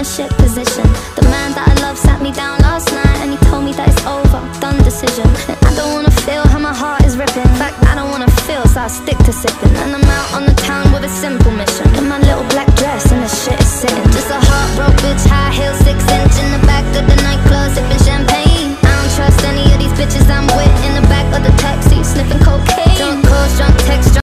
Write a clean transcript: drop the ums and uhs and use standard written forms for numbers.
a shit position. The man that I love sat me down last night and he told me that it's over, done decision. And I don't wanna feel how my heart is ripping. In fact, I don't wanna feel, so I stick to sipping. And I'm out on the town with a simple mission.